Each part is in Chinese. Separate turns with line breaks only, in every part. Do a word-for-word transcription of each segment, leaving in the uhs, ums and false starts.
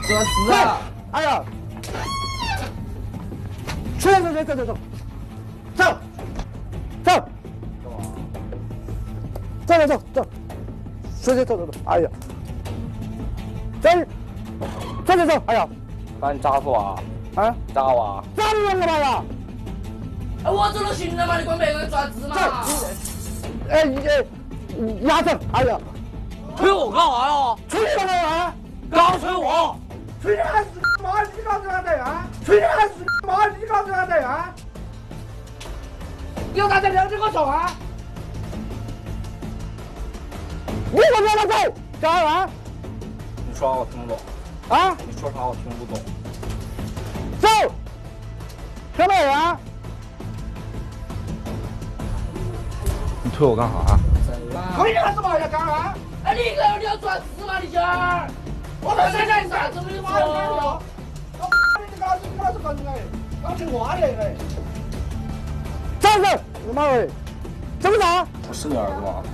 做事啊！
哎呀，出来走走走走走，走，走，走走走走，出去走走走，哎呀，走，走走走，哎呀，
把你咋说啊？
啊，
咋哇？
咋你弄个嘛呀？
哎，我走了行了嘛，你管别个抓子嘛？
哎，你你压着，哎呀，
催我干啥呀？
出去干嘛？
刚催我。
吹你还是妈，你搞这样的啊？吹你还是妈，你搞这样的啊？有啥子两跟我说啊？你给我让他走，干啥？
你说啥我听不懂。
啊？
你说啥我听不懂。
走，小妹啊！
你推我干啥？
推你还是嘛要干啥？
哎，你个你要抓子嘛你家？我们现在啥子没说？
我妈的，你搞你搞是笨哎，搞听话的哎。走走，你妈喂，怎么着？
我是你儿子吗？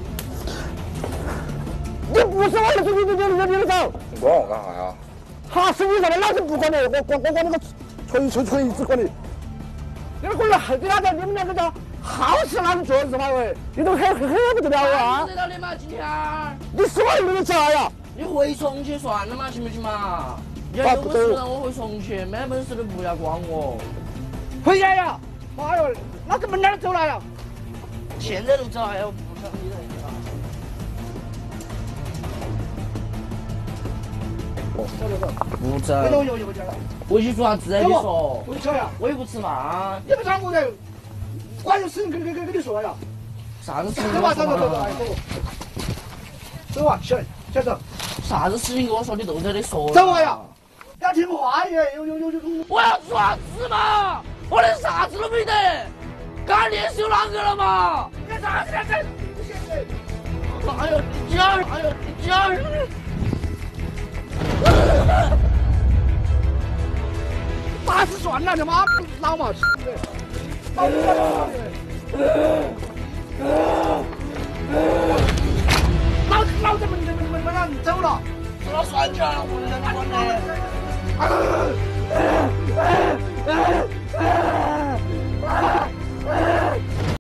你不是我儿子，你你你你你走！
你管我干啥呀？
他是你啥的，老子不管你，我我我管那个锤锤锤子管你。你们过来还给他讲，你们两个叫好吃懒做是嘛喂？你都很很很不得了啊！
知道的嘛，今天。
你说你们啥呀？
你回重庆算了嘛，行不行嘛？你要有本事让我回重庆，没本事的不要管我。
回家呀！妈哟，那怎么哪儿走了呀？
现在都走还要不想你了。
走走走，
不走。
有有有有了。
回去做啥子？你说。
回去呀。
我又不吃饭。
你不让我来，我有事情跟跟跟跟你说呀。
啥子事情？
走吧走走走走，哎走。走啊，起来，起来走。
啥子事情跟我说，你都在这说。
走啊呀！要听话耶，有有有有。
我要做啥子嘛？我连啥子都没得，刚练习有啷个了嘛？
你啥子在这？
哎呦，你家，哎呦，你家。
打死算了，你妈老毛子的！老老子们你们你们你们让你走了，
吃了蒜酱，我在那管的。